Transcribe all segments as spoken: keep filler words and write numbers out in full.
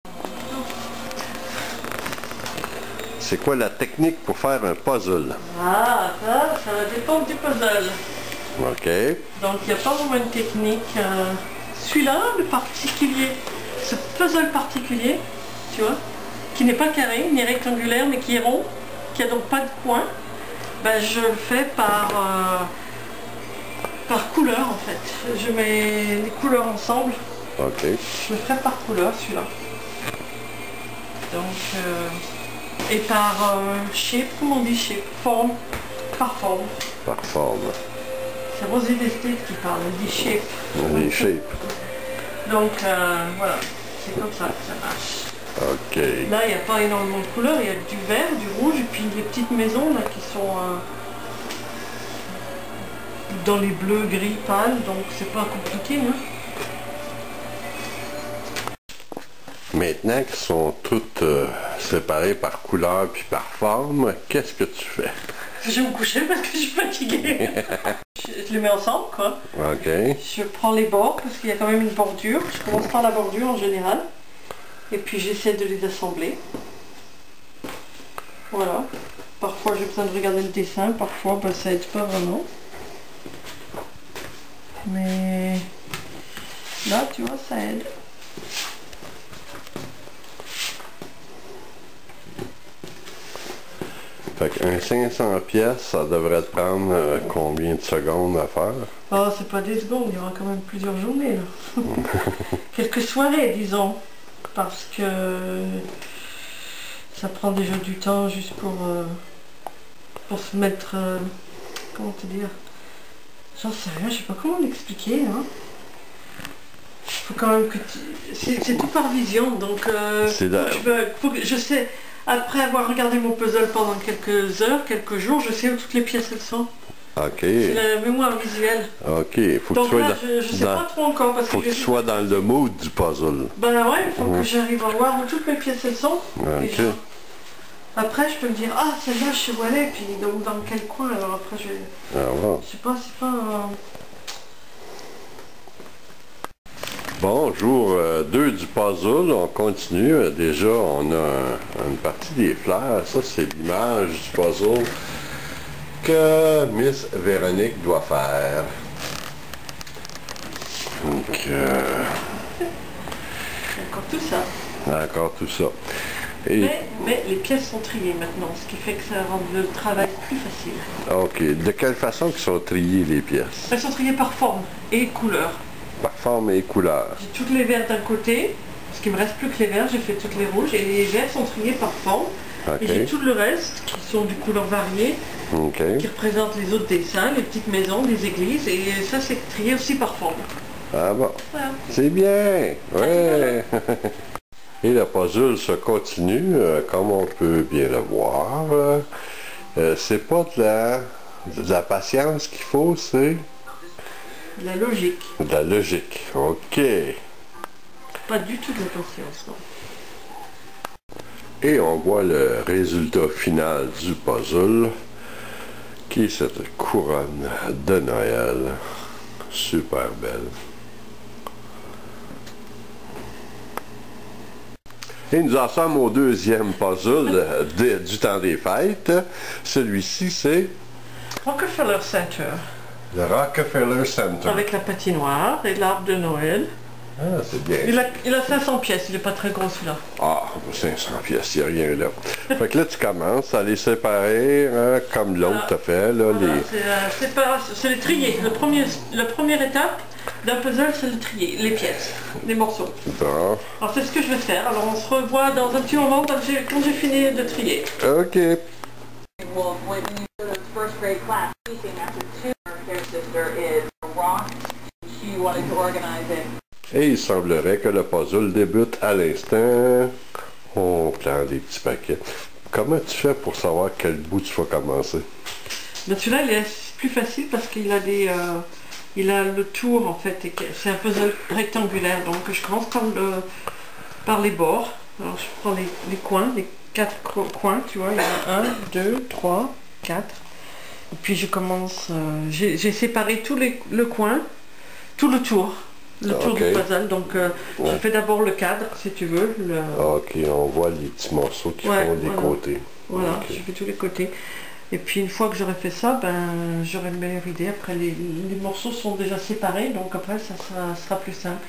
C'est quoi la technique pour faire un puzzle? Ah, ça, ça va dépendre du puzzle. Ok. Donc il n'y a pas vraiment une technique. Euh, Celui-là, le particulier, ce puzzle particulier, tu vois, qui n'est pas carré, ni rectangulaire, mais qui est rond, qui a donc pas de coin, ben, je le fais par, euh, par couleur en fait. Je mets les couleurs ensemble. Ok. Je le ferai par couleur celui-là. Donc, euh, et par euh, shape, comment on dit shape? Forme. Par forme. Par forme. C'est Rosé d'Esthète qui parle, elle dit shape. Les shapes. Donc euh, voilà, c'est comme ça que ça marche. Ok. Là, il n'y a pas énormément de couleurs, il y a du vert, du rouge, et puis les petites maisons là qui sont euh, dans les bleus, gris, pâles, donc c'est pas compliqué. Hein. Maintenant qu'ils sont toutes euh, séparées par couleur puis par forme, qu'est-ce que tu fais? Je vais me coucher parce que je suis fatiguée. je, je les mets ensemble, quoi. Ok. Je prends les bords parce qu'il y a quand même une bordure. Je commence par la bordure en général. Et puis j'essaie de les assembler. Voilà. Parfois j'ai besoin de regarder le dessin, parfois ben, ça aide pas vraiment. Mais là, tu vois, ça aide. Fait qu'un cinq cents pièces, ça devrait te prendre euh, combien de secondes à faire? Oh, c'est pas des secondes, il y aura quand même plusieurs journées là. Quelques soirées, disons. Parce que ça prend déjà du temps juste pour, euh, pour se mettre... Euh, comment te dire? J'en sais rien, je sais pas comment l'expliquer. Hein. Faut quand même que tu... C'est tout par vision, donc euh, faut la... que je, me... faut que... je sais... Après avoir regardé mon puzzle pendant quelques heures, quelques jours, je sais où toutes les pièces elles sont. Ok. C'est la mémoire visuelle. Ok, faut donc que tu là, sois je, je sais dans... pas trop encore. Parce faut que, que tu sois dans le mood du puzzle. Ben ouais, il faut mmh. que j'arrive à voir où toutes mes pièces elles sont. Ok. Après, je peux me dire, ah, celle-là, je sais où elle est, puis donc dans quel coin, alors après, je vais... Ah, ouais. Je sais pas, c'est pas... Euh... Bon, jour deux du puzzle, on continue. Déjà, on a un, une partie des fleurs. Ça, c'est l'image du puzzle que Miss Véronique doit faire. Donc, euh... encore tout ça. Encore tout ça. Et... Mais, mais les pièces sont triées maintenant, ce qui fait que ça rend le travail plus facile. Ok. De quelle façon qu'ils sont triées les pièces? Elles sont triées par forme et couleur. Par forme et couleur. J'ai toutes les verts d'un côté, parce qu'il me reste plus que les verts, j'ai fait toutes les rouges, et les verts sont triés par forme. Okay. Et j'ai tout le reste, qui sont de couleurs variées, okay. qui représentent les autres dessins, les petites maisons, les églises, et ça c'est trié aussi par forme. Ah bon, voilà. C'est bien, ouais. Et le puzzle se continue, euh, comme on peut bien le voir. Euh, c'est pas de la, de la patience qu'il faut, c'est... De la logique. De la logique, ok. Pas du tout de la patience, non. Et on voit le résultat final du puzzle, qui est cette couronne de Noël. Super belle. Et nous en sommes au deuxième puzzle de, du temps des fêtes. Celui-ci, c'est... Rockefeller Center. Le Rockefeller Center. Avec la patinoire et l'arbre de Noël. Ah, c'est bien. Il a, il a cinq cents pièces, il n'est pas très gros celui-là. Ah, cinq cents pièces, il n'y a rien là. Fait que là, tu commences à les séparer, hein, comme l'autre voilà. t'a fait. Là, voilà, les... C'est le trier. Le premier, la première étape d'un puzzle, c'est le trier, les pièces, les morceaux. Bon. Alors c'est ce que je vais faire. Alors on se revoit dans un petit moment quand j'ai fini de trier. Ok. Et il semblerait que le puzzle débute à l'instant. On prend des petits paquets. Comment tu fais pour savoir quel bout tu vas commencer? Ben, celui-là, il est plus facile parce qu'il a des, euh, il a le tour en fait. C'est un puzzle rectangulaire, donc je commence par le, par les bords. Alors je prends les, les coins, les quatre coins, tu vois. Il y en a un, deux, trois, quatre. Et puis je commence. Euh, J'ai séparé tout les, le coin, tout le tour. le tour okay. du puzzle. Donc euh, ouais. je fais d'abord le cadre, si tu veux. Le... Ok, on voit les petits morceaux qui ouais, font des voilà. côtés. Voilà, okay. je fais tous les côtés. Et puis une fois que j'aurai fait ça, ben j'aurai une meilleure idée. Après les, les morceaux sont déjà séparés, donc après ça sera, sera plus simple.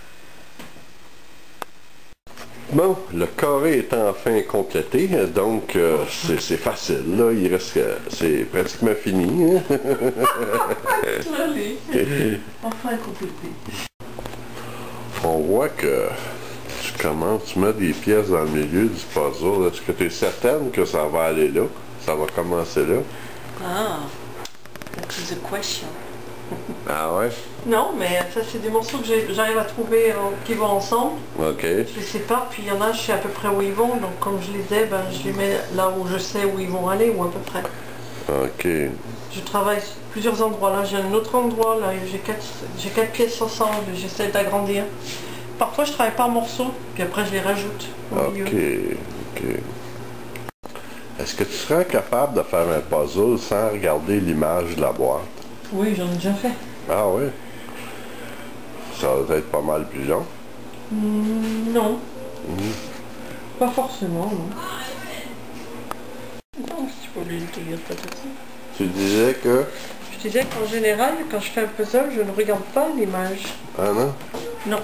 Bon, le carré est enfin complété, donc euh, c'est facile, là, il reste que c'est pratiquement fini. Hein? Enfin complété. On voit que tu commences, tu mets des pièces dans le milieu du puzzle. Est-ce que tu es certaine que ça va aller là? Ça va commencer là? Ah, that is a question. Ah ouais? Non, mais ça c'est des morceaux que j'arrive à trouver euh, qui vont ensemble. Ok. Je les sépare, puis il y en a, je sais à peu près où ils vont, donc comme je les ai, ben, je les mets là où je sais où ils vont aller, ou à peu près. Ok. Je travaille sur plusieurs endroits. Là j'ai un autre endroit, là j'ai quatre, j'ai quatre pièces ensemble, j'essaie d'agrandir. Parfois je travaille par morceaux, puis après je les rajoute au Ok, milieu. ok. Est-ce que tu serais capable de faire un puzzle sans regarder l'image de la boîte? Oui, j'en ai déjà fait. Ah oui? Ça va être pas mal plus long? Mmh, non. Mmh. Pas forcément, non. Non, si tu peux oublier de te dire pas tout ça. Tu disais que... Je disais qu'en général, quand je fais un puzzle, je ne regarde pas l'image. Ah non? Non.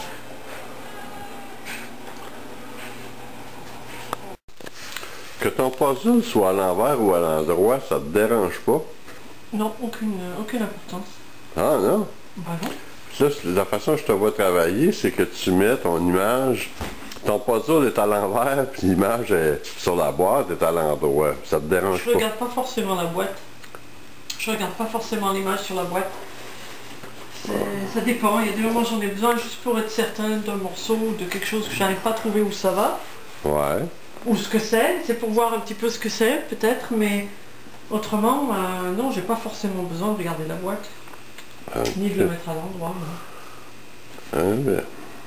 Que ton puzzle soit à l'envers ou à l'endroit, ça te dérange pas? Non, aucune, aucune importance. Ah non? Bah non. Là, la façon dont je te vois travailler, c'est que tu mets ton image, ton puzzle est à l'envers, puis l'image est sur la boîte est à l'endroit. Ça te dérange pas? Je regarde pas forcément la boîte. Je regarde pas forcément l'image sur la boîte. Ouais. Ça dépend. Il y a des moments où j'en ai besoin juste pour être certain d'un morceau ou de quelque chose que j'arrive pas à trouver où ça va. Ouais. Ou ce que c'est. C'est pour voir un petit peu ce que c'est, peut-être, mais autrement, euh, non, j'ai pas forcément besoin de regarder la boîte. Okay. Ni de le mettre à l'endroit. Ah, bien.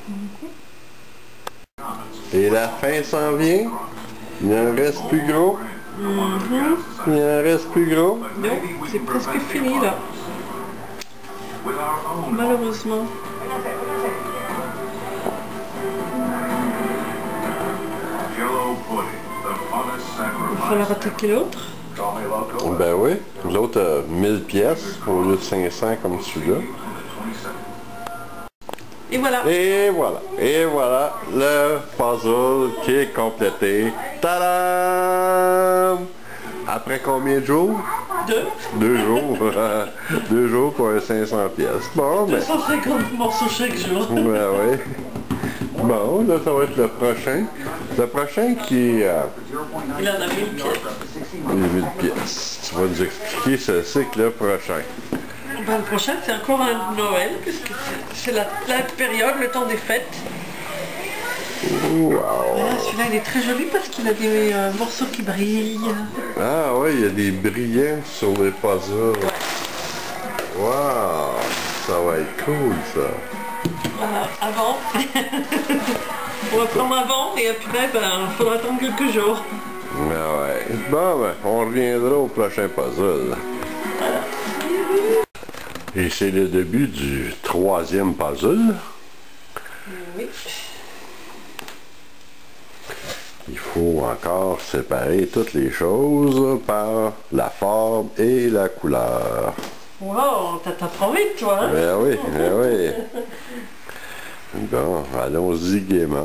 Mm-hmm. Et la fin s'en vient? Il en reste plus gros? Mm-hmm. Il en reste plus gros? Non, c'est presque fini là. Malheureusement. Il va falloir attaquer l'autre. Ben oui, l'autre a mille pièces au lieu de cinq cents comme celui-là. Et voilà. Et voilà. Et voilà le puzzle qui est complété. Tadam! Après combien de jours? Deux. Deux jours. Deux jours pour un cinq cents pièces. Bon, ben. deux cent cinquante morceaux chaque jour. Ben oui. Bon, là, ça va être le prochain. Le prochain qui... Euh, Il en a mille pièces. mille pièces. Tu vas nous expliquer ce cycle prochain. Ben, le prochain, c'est encore un Noël, puisque c'est la, la période, le temps des fêtes. Wow. Celui-là, il est très joli parce qu'il a des euh, morceaux qui brillent. Ah oui, il y a des brillants sur les puzzles. Wow, ça va être cool, ça. Voilà, avant. On va prendre avant et puis ben, il faudra attendre quelques jours. Ah ouais. Bon, ben, on reviendra au prochain puzzle. Voilà. Et c'est le début du troisième puzzle. Oui. Il faut encore séparer toutes les choses par la forme et la couleur. Wow, t'apprends vite, toi, hein? Ben oui, ben oui. Bon, allons-y gaiement.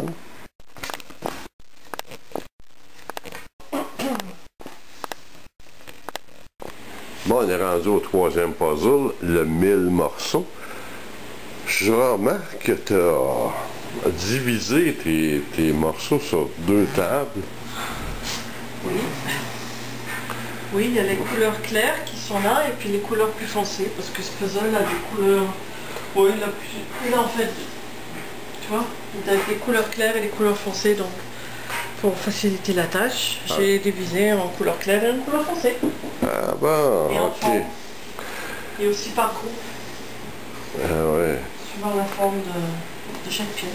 Bon, on est rendu au troisième puzzle, le mille morceaux. Je remarque que tu as divisé tes, tes morceaux sur deux tables. Oui. Oui, il y a les couleurs claires qui sont là et puis les couleurs plus foncées, parce que ce puzzle a des couleurs... Oui, il a, plus... il a en fait... Tu vois, il a des couleurs claires et des couleurs foncées, donc pour faciliter la tâche, ah. j'ai divisé en couleur claire et en couleur foncée. Ah bon, et en ok. forme. Et aussi par groupe. Ah ouais. Suivant la forme de, de chaque pièce.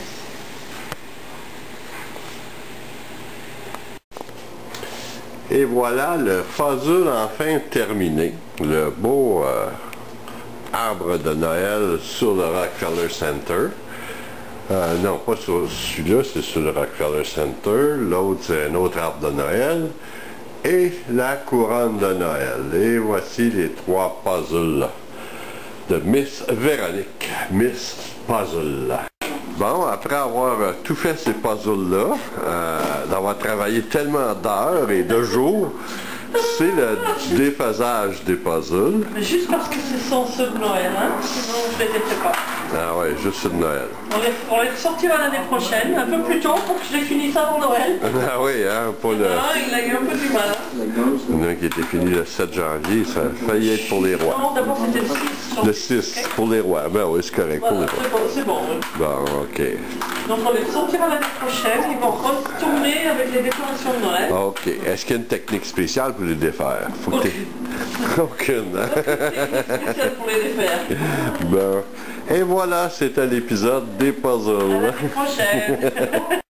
Et voilà le puzzle enfin terminé. Le beau euh, arbre de Noël sur le Rockefeller Center. Euh, non, pas sur celui-là, c'est sur le Rockefeller Center. L'autre, c'est un autre arbre de Noël. Et la couronne de Noël. Et voici les trois puzzles de Miss Véronique. Miss Puzzle. Bon, après avoir euh, tout fait ces puzzles-là, euh, d'avoir travaillé tellement d'heures et de jours, c'est le déphasage des puzzles. Mais juste parce que ce sont ceux de Noël, hein, sinon je ne les ai fait pas. Ah ouais, juste ceux de Noël. On les, on les sortira l'année prochaine, un peu plus tôt pour que je les finisse avant Noël. Ah oui, hein, pour le... Ah, il a eu un peu du mal. Hein. Il y en a un qui était fini le sept janvier, ça a failli être pour les rois. Non, d'abord c'était le six. Le six, okay. Pour les rois. Ben oui, c'est correct, voilà, pour les rois. C'est bon, c'est bon. Oui. Bon, ok. Donc on les sortira l'année prochaine, ils vont retourner avec les décorations de Noël. Ok. Est-ce qu'il y a une technique spéciale pour les défaire? Faut que t'aies... Aucune. Hein? Spéciale pour les défaire. Bon. Et voilà, c'était l'épisode des puzzles. À l'année prochaine.